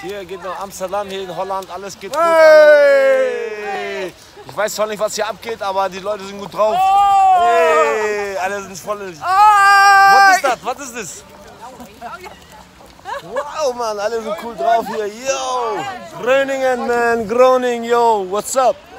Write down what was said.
Hier geht nach Amsterdam, hier in Holland, alles geht gut. Hey! Ich weiß zwar nicht, was hier abgeht, aber die Leute sind gut drauf. Hey! Alle sind voll. Was ist das? Was ist das? Wow, Mann, alle sind cool drauf hier. Yo! Groningen, man, Groningen, yo, what's up?